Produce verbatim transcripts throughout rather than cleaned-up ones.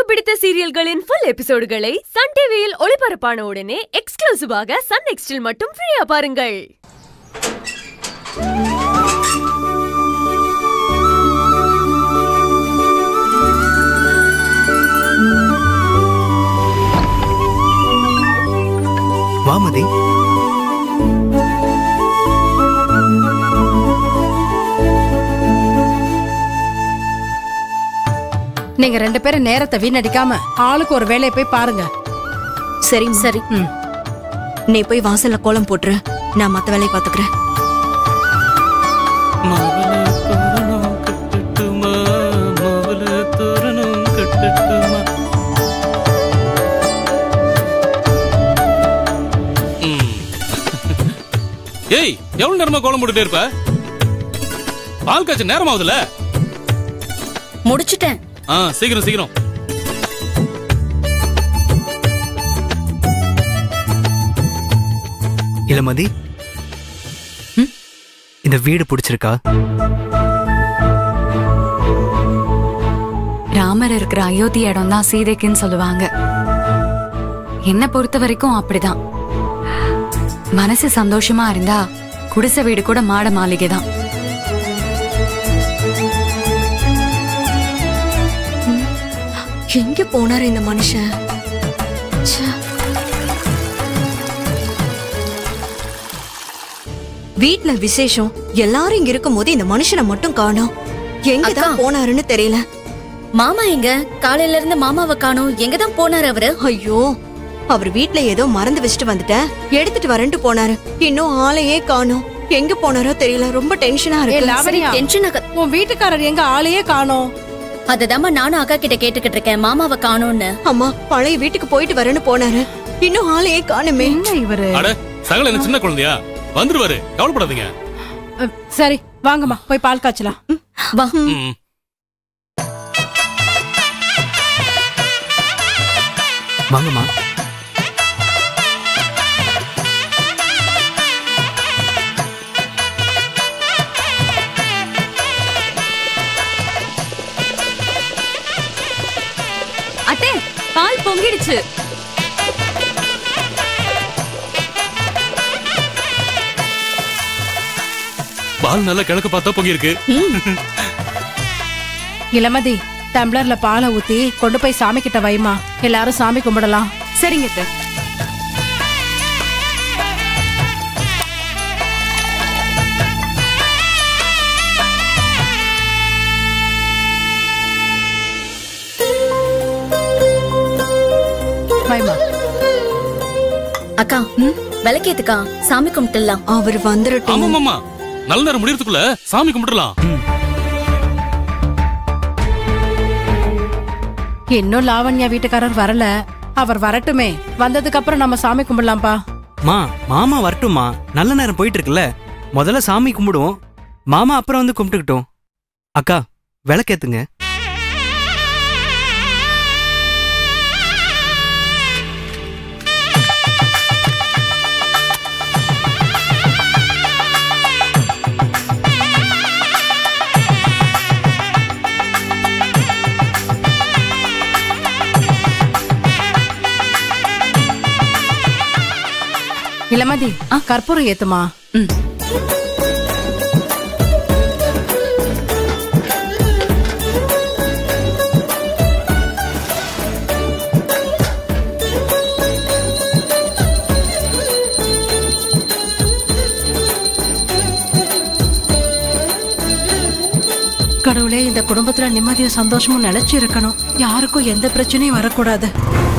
பிடித்த சீரியல்களின் full எபிசோடுகளை Sun டிவியில் ஒளிபரப்பான உடனே எக்ஸ்க்ளூசிவாக சன் நெக்ஸ்டில் மட்டும் ஃப்ரீயா பாருங்கள். வாமதி, நீங்க ரெண்டு பேரும் நேரத்தை வீணடிக்காம ஆளுக்கு ஒரு வேலையை போய் பாருங்க. சரி சரி, நீ போய் வாசல்ல கோலம் போட்டுரு, நான் மத்த வேலையை பாத்துக்கிறேன். ஏய், எவ்வளவு நேரமா கோலம் போட்டுட்டே இருப்ப? பால் காய்ச்ச நேரம் ஆகுதுல. முடிச்சிட்டேன். ஆ, சீக்கிரம் சீக்கிரம். இளமதி, இந்த வீடு பிடிச்சிருக்கா? ராமர் இருக்கிற அயோத்தி இடம் தான் சீதைக்குன்னு சொல்லுவாங்க. என்ன பொறுத்த வரைக்கும் அப்படிதான். மனசு சந்தோஷமா இருந்தா குடிசை வீடு கூட மாட மாளிகை தான். எங்க போனாரு இந்த மனுஷன்? வீட்ல விசேஷம், எல்லாரும் இங்க இருக்கும் போது இந்த மனுஷனை மட்டும் காணோம். எங்கதான் போனாருன்னு தெரியல. மாமா எங்க? காலையில இருந்து மாமாவை காணோம். எங்கதான் போனாரு அவரு? ஐயோ, அவர் வீட்ல ஏதோ மறந்து வச்சுட்டு வந்துட்டேன், எடுத்துட்டு வரேன்ட்டு போனாரு. இன்னும் ஆளையே காணோம். எங்க போனாரோ தெரியல. ரொம்ப டென்ஷனா இருக்கு. டென்ஷன். உன் வீட்டுக்காரர் எங்க? ஆளையே காணோம். அததாம நானும் அக்கா கிட்ட கேட்டுக்கிட்டு இருக்கேன், மாமாவை காணோம்னு. அம்மா, பழைய வீட்டுக்கு போயிட்டு வரேன்னு போனாரு. இன்னும் ஆளையே காணுமே. என்ன இவரு? அட, சகல என்ன சின்ன குழந்தையா? வந்துருவாரு, கவலைப்படாதீங்க. சரி வாங்கம்மா, போய் பால் காய்ச்சலாம். வா. வாங்கம்மா. அத்தை, பால் பொங்கிடுச்சு. பால் நல்லா கிழக்கு பார்த்தா பொங்கி இருக்கு. இளமதி, டம்ளர்ல பாலை ஊத்தி கொண்டு போய் சாமி கிட்ட வைமா. எல்லாரும் சாமி கும்பிடலாம். சரிங்க அத்தை. வைமா. அக்கா, விளக்கேத்துக்கா, சாமி கும்பிட்டுலாம். அவர் வந்துடட்டும். ஆமாமா, நல்ல நேரம் முடியறதுக்குள்ள சாமி கும்பிடலாம். இன்னும் லாவண்யா வீட்டுக்காரர் வரல. அவர் வரட்டுமே. வந்ததுக்கு அப்புறம் நம்ம சாமி கும்பிடலாம்ப்பா. மா, மாமா வரட்டுமா? நல்ல நேரம் போயிட்டு இருக்குல்ல, முதல்ல சாமி கும்பிடுவோம். மாமா அப்புறம் வந்து கும்பிட்டுக்கிட்டோம். அக்கா, விளக்கேத்துங்க. இளமதி, கற்பூரம் ஏத்துமா. கடவுளே, இந்த குடும்பத்துல நிம்மதியும் சந்தோஷமும் நிலைச்சு இருக்கணும். யாருக்கும் எந்த பிரச்சனையும் வரக்கூடாது.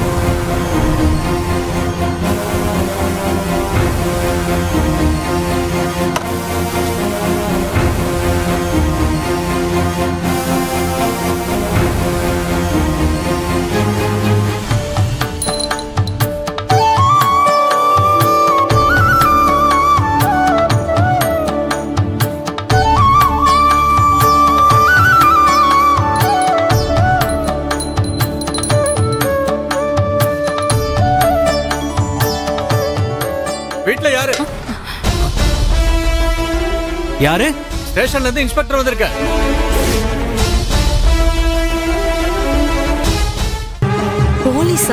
வீட்ல யாரு? யாரு? ஸ்டேஷன்ல இருந்து இன்ஸ்பெக்டர் வந்திருக்க. போலீஸா?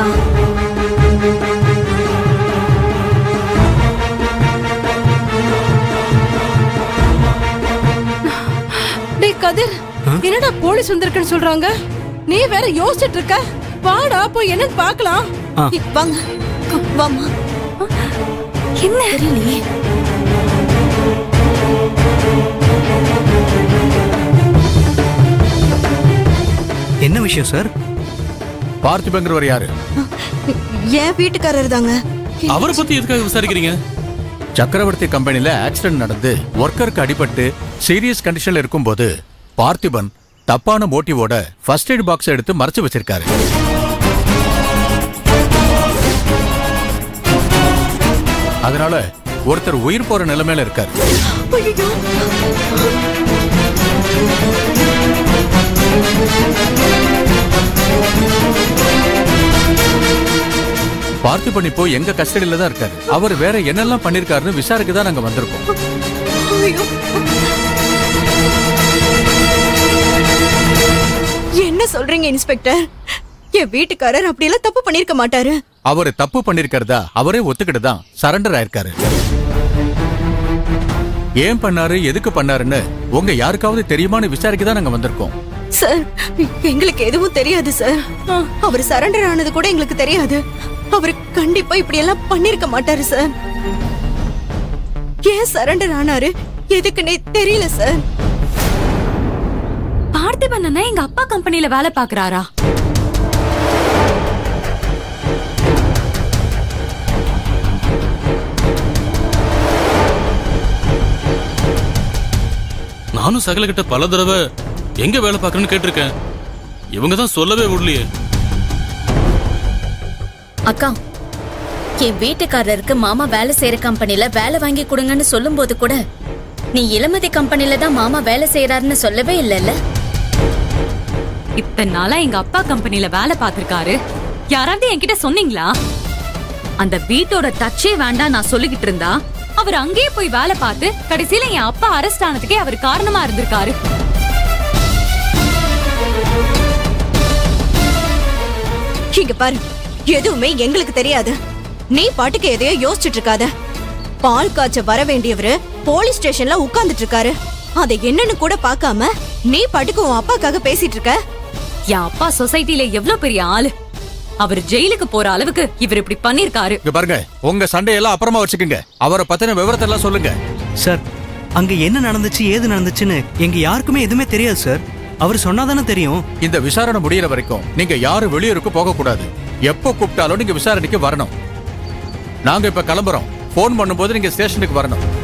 டேய் கதிர், என்னடா போலீஸ் வந்திருக்குன்னு சொல்றாங்க? நீ வேற யோசிச்சுட்டு இருக்க. வாடா போய் என்னன்னு பார்க்கலாம். ஆ. ஏய், வாங்க வாமா. என்ன தெரியலையே. என்ன விஷயம் சார்? பார்த்திபங்கிறவர் யாரு? என் வீட்டுக்காரர் தாங்க. அவரை பத்தி எதுக்காக விசாரிக்கிறீங்க? சக்கரவர்த்தி கம்பெனில ஆக்சிடென்ட் நடந்து ஒர்க்கருக்கு அடிபட்டு சீரியஸ் கண்டிஷன்ல இருக்கும்போது பார்த்திபன் தப்பான மோட்டிவோட ஃபர்ஸ்ட் எய்ட் பாக்ஸ் எடுத்து மறைச்சு வச்சிருக்காரு. அதனால ஒருத்தர் உயிர் போற நிலைமையில இருக்காரு. பார்த்திபன் இப்போ எங்க கஸ்டடியில தான் இருக்காரு. அவர் வேற என்னெல்லாம் பண்ணிருக்காருன்னு விசாரிக்க தான் நாங்க வந்திருக்கோம். என்ன சொல்றீங்க இன்ஸ்பெக்டர்? என் வீட்டுக்காரர் அப்படியெல்லாம் தப்பு பண்ணிருக்க மாட்டாரு. அவரு தப்பு பண்ணிருக்கிறதா அவரே ஒத்துக்கிட்டு தான் சரண்டர் ஆயிருக்காரு. ஏன் பண்ணாரு, எதுக்கு பண்ணாருன்னு உங்க யாருக்காவது தெரியுமான்னு விசாரிக்க தான் நாங்க வந்திருக்கோம். சார், எங்களுக்கு எதுவும் தெரியாது சார். அவர் சரண்டர் ஆனது கூட எங்களுக்கு தெரியாது. அவர் கண்டிப்பா இப்படி எல்லாம் பண்ணிருக்க மாட்டாரு சார். ஏன் சரண்டர் ஆனாரு எதுக்குன்னே தெரியல சார். பார்த்திபன் அண்ணா எங்க அப்பா கம்பெனில வேலை பாக்குறாரா? நானும் சகல கிட்ட பல தடவை எங்க வேலை பார்க்கறேன்னு கேட்டிருக்கேன். இவங்க தான் சொல்லவே விடலையே. அக்கா, என் வீட்டுக்காரருக்கு மாமா வேலை செய்யற கம்பெனில வேலை வாங்கி கொடுங்கன்னு சொல்லும் போது கூட நீ இளமதி கம்பெனில தான் மாமா வேலை செய்யறாருன்னு சொல்லவே இல்லல்ல. இத்தனை நாளா எங்க அப்பா கம்பெனில வேலை பார்த்திருக்காரு. யாராவது என்கிட்ட சொன்னீங்களா? அந்த வீட்டோட டச்சே வேண்டாம் நான் சொல்லிக்கிட்டு இருந்தா அவர் அங்கேயே போய் வேலை பார்த்து கடைசியில என் அப்பா அரெஸ்ட் ஆனதுக்கே அவர் காரணமா இருந்திருக்காரு. இங்க பாரு, எதுவுமே எங்களுக்கு தெரியாது. நீ பாட்டுக்கு எதையோ யோசிச்சுட்டு இருக்காத. பால் காய்ச்ச வர வேண்டியவரு போலீஸ் ஸ்டேஷன்ல உட்கார்ந்துட்டு இருக்காரு. அதை என்னன்னு கூட பார்க்காம நீ பாட்டுக்கு உன் அப்பாக்காக பேசிட்டு இருக்க. என் அப்பா சொசைட்டில எவ்வளவு பெரிய ஆளு. அவர் ஜெயிலுக்கு போற அளவுக்கு இவர் இப்படி பண்ணிருக்காரு. இங்க பாருங்க, உங்க சண்டையெல்லாம் அப்புறமா வச்சுக்கோங்க. அவரை பத்தின விவரத்தை எல்லாம் சொல்லுங்க. சார், அங்க என்ன நடந்துச்சு ஏது நடந்துச்சுன்னு எங்க யாருக்குமே எதுவுமே தெரியாது சார். அவர் சொன்னாதானே தெரியும். இந்த விசாரணை முடியற வரைக்கும் நீங்க யாரும் வெளியூருக்கு போக கூடாது. எப்போ கூப்பிட்டாலும் நீங்க விசாரணைக்கு வரணும். நாங்க இப்ப கிளம்புறோம். போன் பண்ணும்போது நீங்க ஸ்டேஷனுக்கு வரணும்.